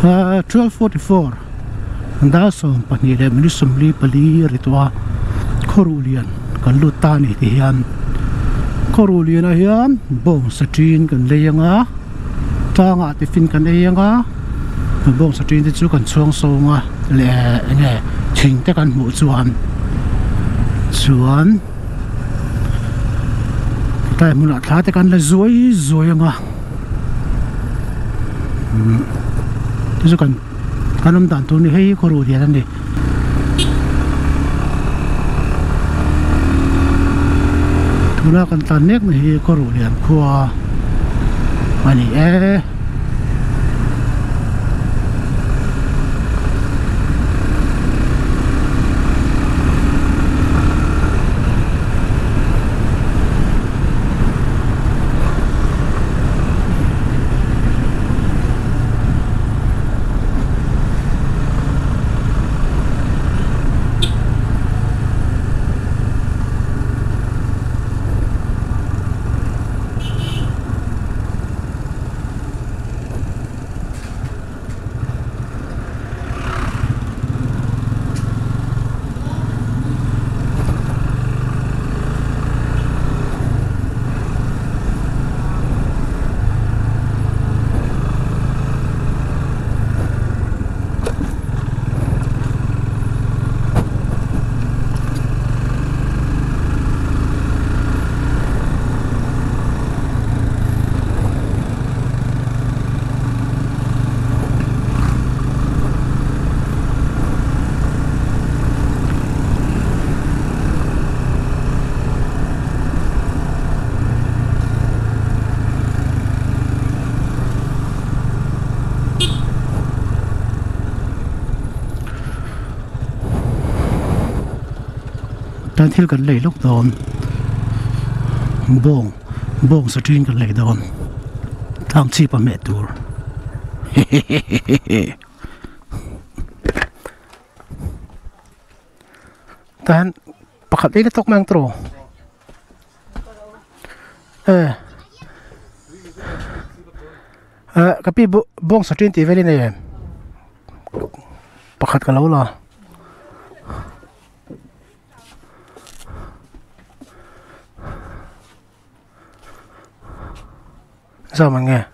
1244 da som pani le mini sumli pali ritwa khorulian kan luta ni ti hian khorulian a hian bong satrin kan leyanga tanga ti fin kan eyanga bong satrin ti chu kan chuang songa le nge thing te kan mu chuan tai muna thla te kan la zoi anga ti chu kan kanam dan tu ni hei khorulian ani tuna kan tan nek ni hi khorulian khua ani tan thil kan lei lok don bong satrin kan lei don thang chi pa me tur tan pakhat le tok mang tro kapi bong satrin ti veli ne pakhat ka lo la sao mà nghe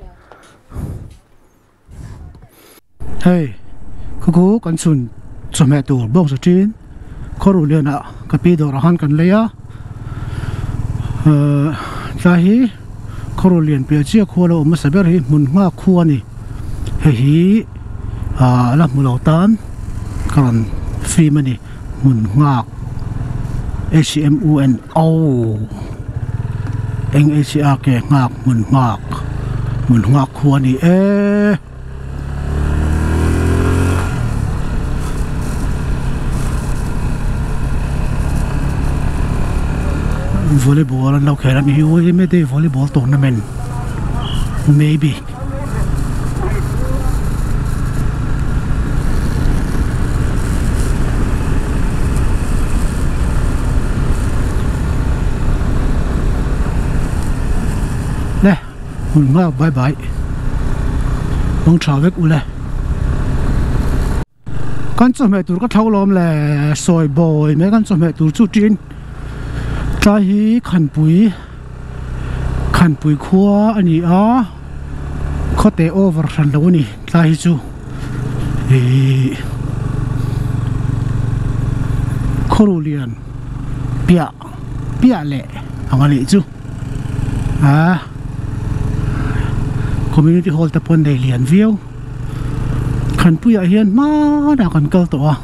hey cô con sun cho mẹ tủ bông sữa chín khorulian ạ cái đồ rahan kan leya hi khorulian pe chia kholo ma saber hi mun nga khuani hi la mulautan kan free money mun nga HMUNO anh ấy sẽ cái ngạc mun ngạc khua ni volleyball lâu khéo lắm hiểu ấy mấy cái volleyball tournament maybe nè mun ngạc bye bye bông chào với u này con chó mẹ tụi có thâu lom là soi bồi mấy con chó mẹ tụi chút chín trái hi khăn bụi khua anh ấy có thể over sẵn đâu nè trái hi chú khorulian pia lệ ang ali chú community hall tapon day lian view khăn bụi hiền mà đã còn câu tổ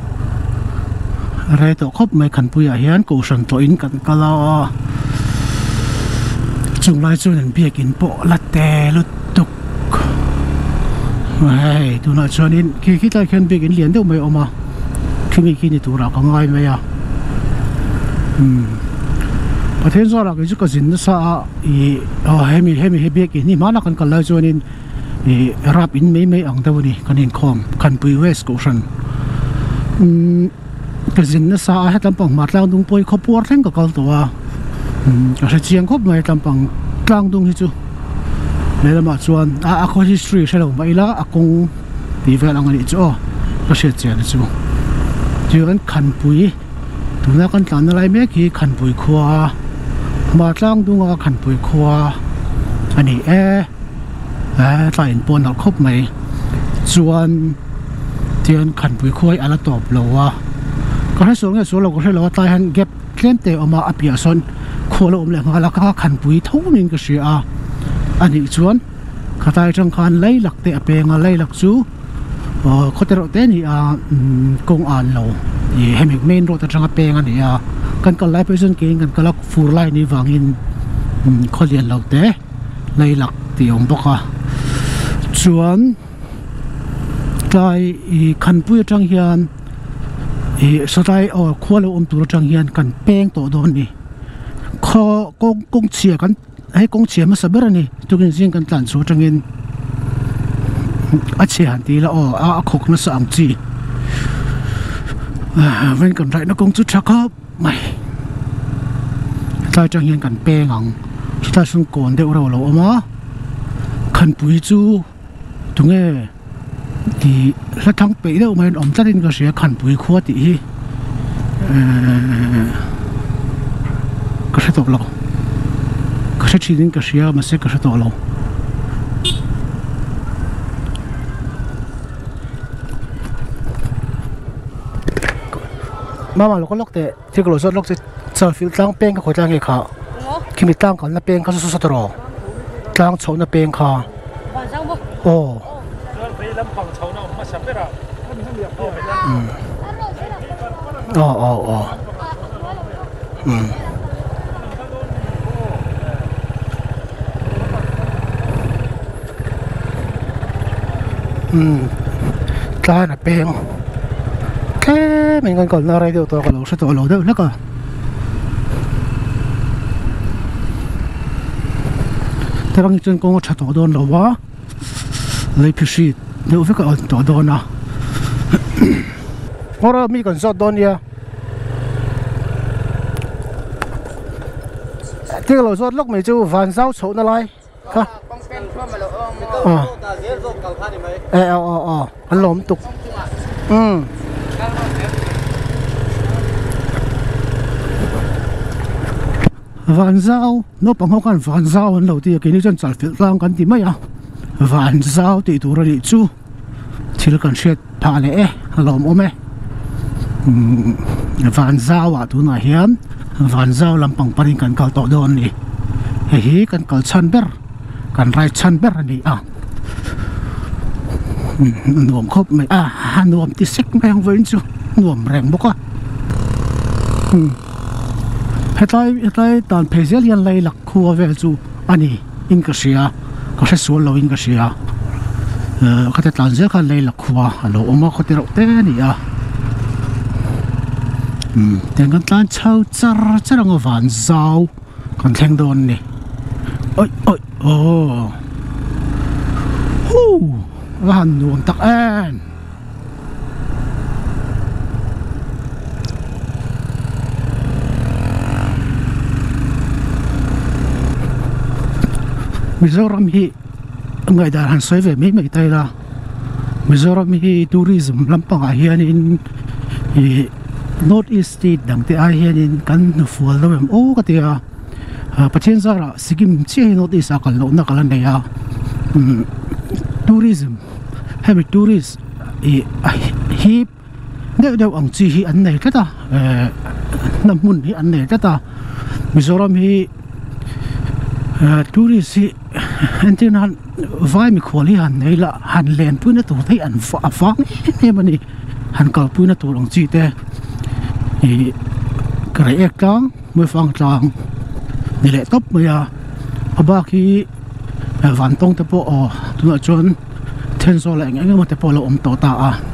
rồi tổ khóc mấy khăn bụi hiền cổ sần tổ in cần câu lo chúng lại cho nên biết kiến bộ lát tè lút tục hey tụi nó cho nên khi ta khen biết kiến liền đâu mấy ông mà khi này tụi nó có ngay mấy à và thế do là cái chút cái gì nó sao hay biết cái này mà nó còn còn lại cho nên rap in mấy ông đâu đi còn nên com cần bùi west ocean cái gì nó sao hết tầm bằng mặt lang dung bôi khop bùa thằng cái câuตัวcái chiang khop mấy tầm bằng lang dung hết chứ này là mà chuan có history sao mà ý là ti vel ang ani chu ka se chen chu chuan khan pui tuna kan tlan lai mek hi khan pui khua ma tlang dunga khan pui khua ani tlain pon al khop mai chuan tian khan pui khoi ala top lowa ka ha song so lo ko se lo tai han gap tlem te oma apia son kholo om le ngala ka khan pui thonin ka sia ani chuan khatai tang khan lai lak te ape nga lai lak chu khotero te ni kong an lo i hemik main road atang ape nga ni kan kal lai person ke kan kalak fur lai ni wangin kholian lo te lai lak ti ong boka chuan tai i khan pui atang hian i satai kholo om tur atang hian kan peng to don ni kho kong chia kan hay kong chia ma saber ani tukin jing kan tlan chu tangin a chia han ti la a khok na sa ang chi ven kan rai na kong chu thaka mai tai tang hian kan pe ngang ta sun kon de ro lo ma khan pui chu tunge ti la thang pe de mai om tarin ka sia khan pui khuwa ti hi ka se to lo ka se chi din ka sia ma se ka se to lo mama lo ko lok te ti ko lo zot lok te chal fil tlang peng ka khotang e kha kimi tlang kan na peng ka su su tro tlang chho na peng kha o ta là bèn thế mình còn ra đây đâu tôi còn sẽ tội lỗi đâu nữa cơ thế bằng chân con chặt tổ đồn đâu quá lấy phiếu xịt nếu phải còn tổ đồn à ngồi đó mi còn sót đồn gì à thế là sót lúc mấy chú vàng sao số nó lại hả anh lồm tục vạn giao nó bằng không cần vạn giao anh đầu tiên cái này chân chặt phiền lang cần tìm mấy à vạn giao thì tụi nó chú chỉ là cần xét thà lẽ lồm ôm ấy vạn giao à tụi nó hiếm vạn giao làm bằng parin cần cầu tọt đòn đi hi cần cầu chăn ber cần rai chăn ber đi à nuông khóc mày nuông tí xích mày không với chú nuông rèn bốc á hết tay tàn phê giấy liên lây lạc khua về chú anh in cái gì có thể số lâu in cái gì có thể tàn giấy khăn lây lạc khua lâu mà có thể đọc tên đi tiếng cái tàn chau char char ngô vạn giao còn thanh đồn này ôi vạn nuông tắc an Mizoram hi ngai dar han soi ve mai tai la Mizoram hi tourism lampang a hian in North East State dang te a hian in kan fual lo em o ka te a pathian zara Sikkim che North East a kal lo na kal nei a tourism hemi tourist hi deuh ang chi hi an nei ta namun hi an nei ta Mizoram hi tourist hi antin han vai mi kholi han nei la han len puna tu thei an fa ne mani han kal puna tu long chi te kare ek tang mo fang tang ni le top mo ya aba ki van tong te po tu na chon ten so la ngai mo te po lo om to ta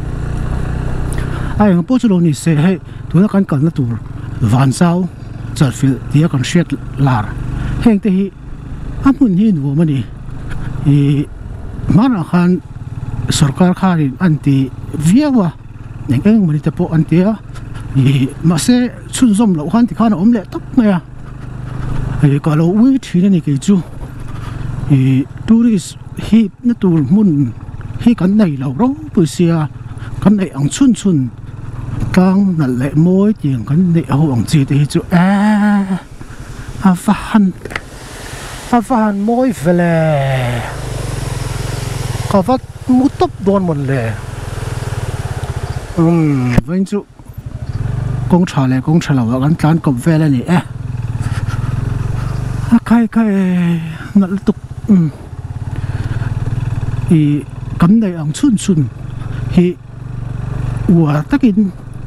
ai ng po chu lo ni se he tu na kan kal na tur van sao chal fil dia kan shet lar heng te hi amun hi nu mani mana khan sarkar kharin anti viawa neng mani te po antia ma se chun zom lo khan ti khan om le tak maya ka lo wi thina ni ke chu tourist hi na tur mun hi kan nei lo ro pu sia kan nei ang chun kang na le moi tiang kan nei ho ang chi te hi chu a fahan moi vele ka vat mu top don mon le veng chu kong cha lo kan tlan kop vele ni kai ngal tuk i kan nei ang chun hi wa takin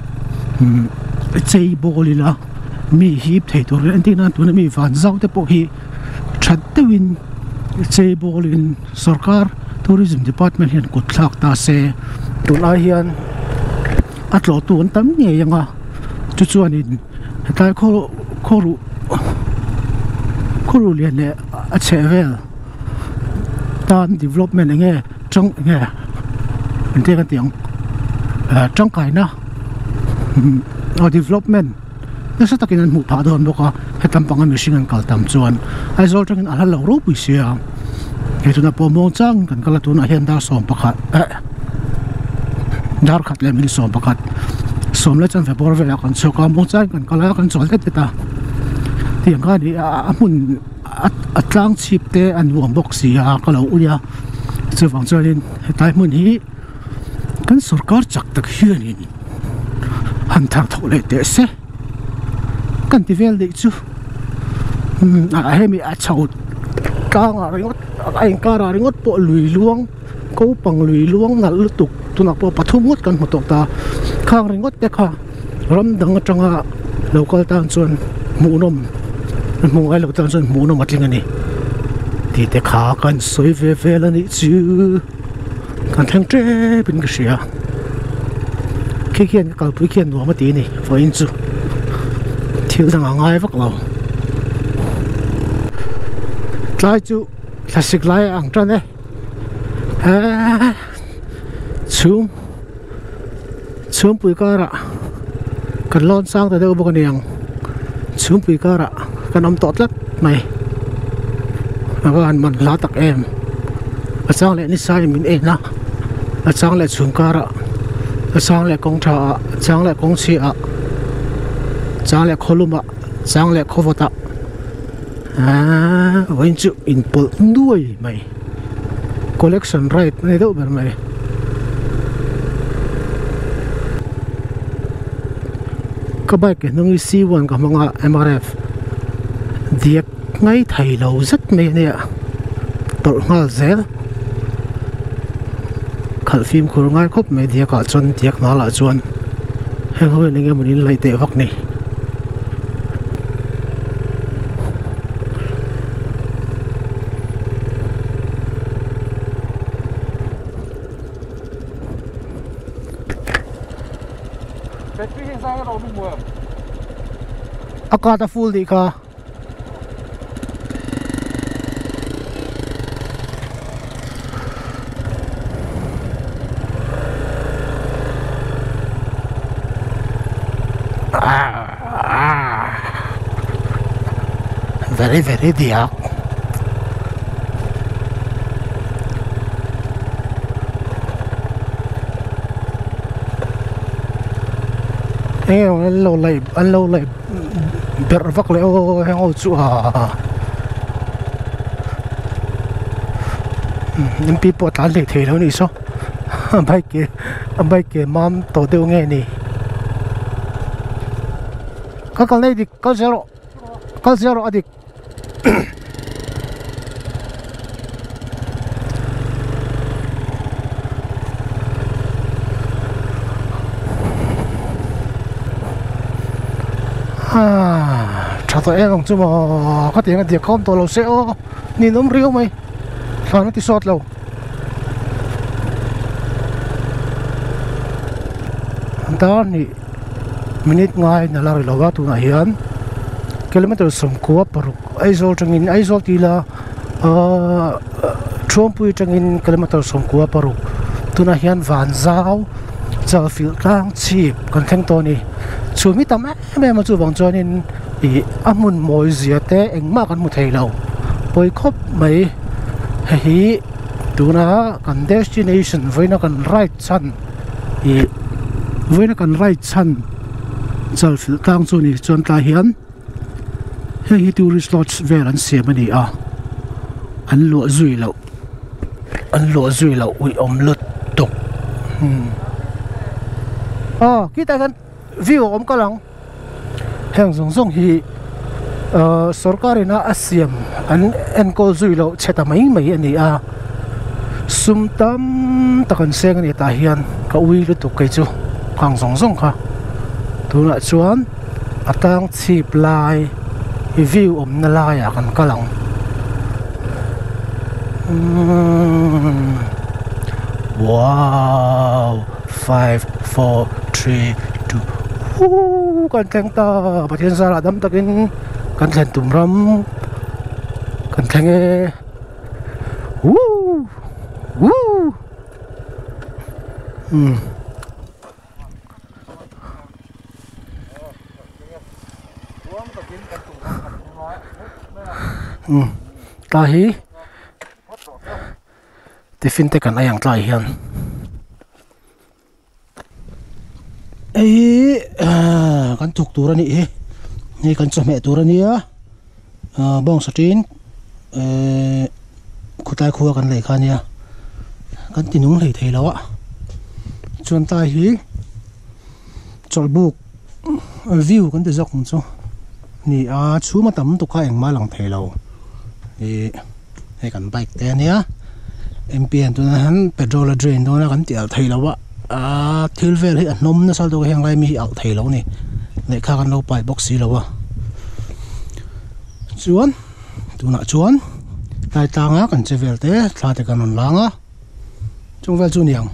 chei bolila mi hip thei tur an tin an tun mi van zau te po hi that te win chei bolin sarkar tourism department hian kut thlak ta se tula hian atlo tu an tam nge yanga chu chuanin hetai khoru lian le a chevel tan development nge chang nge ante ka tiang chang kai na development nasa takin an mu pha don boka hetam panga machine an kal tam chuan ai zol tangin ala lo ro pu sia he tuna po mo chang kan kala tuna hian dar som pakhat dar khat le min som pakhat som le chan fe bor ve kan choka mo chang kan kala kan chol te ta tiang ka ni amun atlang chip te an wang box sia kalo uya chu wang chuanin hetai mun hi kan sarkar chak tak hianin han thar thole te se kan ti vel de chu a hemi a chaut kang a ringot ai kara ringot po lui luang ko pang lui luang nal lutuk tuna po pathumut kan motok ta khang ringot te kha ram dang atanga local town chuan munom ai lo town chuan munom atling ani ti te kha kan soi ve vel ani chu kan thang tre bin ka sia khian kal pui khian no ma ti ni fo in chu thil dang ngai vak lo tlai chu classic lai ang tran chum pui kara kan lon sang ta de bo kan yang chum pui kara kan am tot lat mai awan man la tak em a chang le ni sai min na a chang le chum kara a chang le kong tha chang le kong chi a chang le kholuma chang le khovota when chu in pul nuai mai collection right nei do ber mai ka bai ke nung C1 ka mga MRF diak ngai thai lo zat me ne tol ngal zel khal phim khur ngai khop me dia ka chon diak na la chuan heng ho ni nge munin lai te vak ni akata full di ka very diak an lo lai ber vak le o heng o chu MP po tan le the lo ni so bai ke mam to de nge ni ka kal nei dik kal zero adik to em chu mo ka tiang dia kom to lo se o ni nom riu mai thana ti sot lo da ni minute ngai na la ri lo ga tu na hian kilometer som ko paruk aizol tangin aizol ti la trompui tangin kilometer som ko paruk tuna hian van zau chal fil tang chip kan theng to ni chumi tam me ma chu bang chonin i amun moi zia te engma kan mu thei lo poi khop mai hi tuna kan destination voina kan right chan I voina kan right chan chal fil tang chu ni chuan ta hian hei tourist lodge vel an siam ani a an lo zui lo ui om lut tuk kita kan view om kalang heng zong hi sarkari na asiam an enkol zui lo cheta mai ani a sumtam takan seng ni ta hian ka ui lu tuk kai chu kang zong kha tuna chuan atang chip lai I view om na lai a kan kalang wow 5 4 3 2 kan teng ta pathian sara dam takin kan thlen tum ram kan thlenge ta hi tiffin te kan ayang tlai hian ei kan thuk tur ani ni kan chome tur ani a bong satin khutai khuwa kan lei khania kan tinung lei thei lawa chuan ta hi cholbuk view kan te zok chu ni a chuma tam tu kha engma lang thei lo ni he kan bike te ania MPN tu na han petrol drain tu na kan tial thei lawa thil vel hi anom na sal tu heng lai mi al thei lo ni le kha kan lo pai box si lawa chuan tuna chuan tai tanga kan chevel te thla te kan on langa chung vel chu niang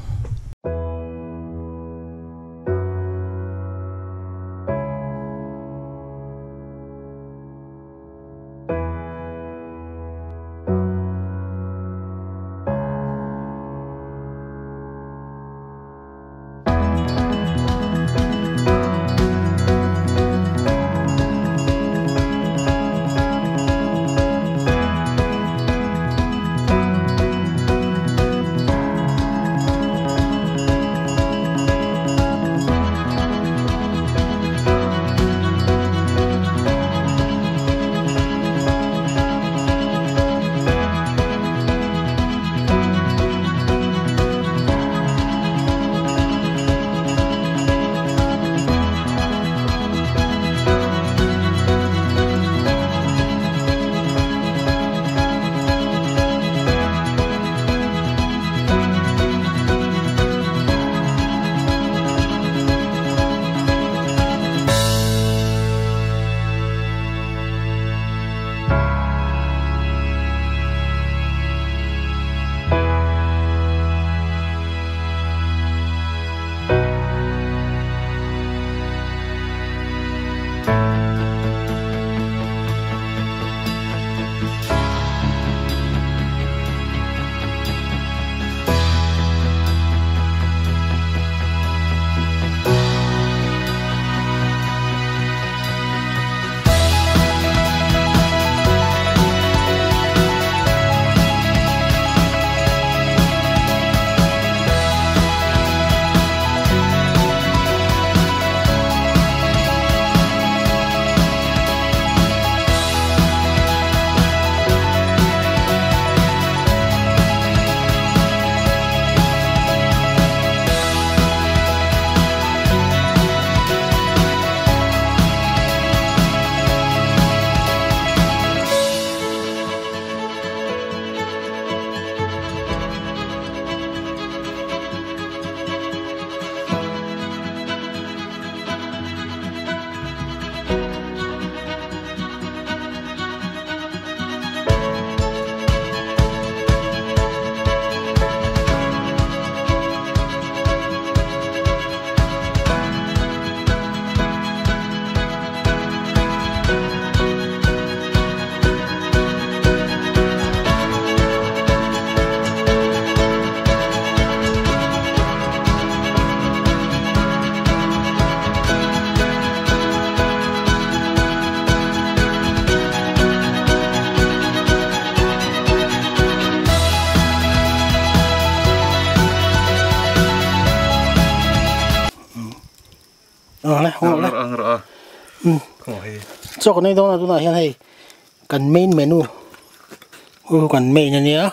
này không này rồi cho cái này đâu là tôi nói hiện hay cần main menu cần main này nhá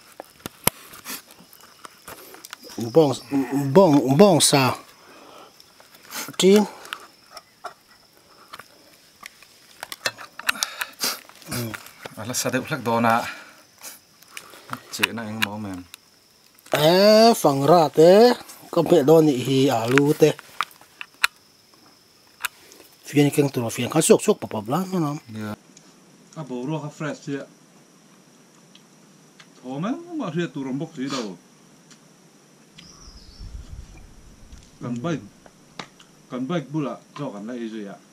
bong sa chín là sao được lắc đồ nè chị này anh máu mềm phần ra thế có thể đo nị hi alu thế phiền keng tụi phiền khá sốc sốc bập lắm nó các bố rồi các fresh chị thôi mà riết tụi rồng bốc gì đâu cần bách bù lạ cho cần lại gì ạ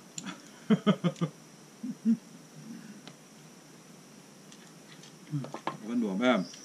vẫn đùa em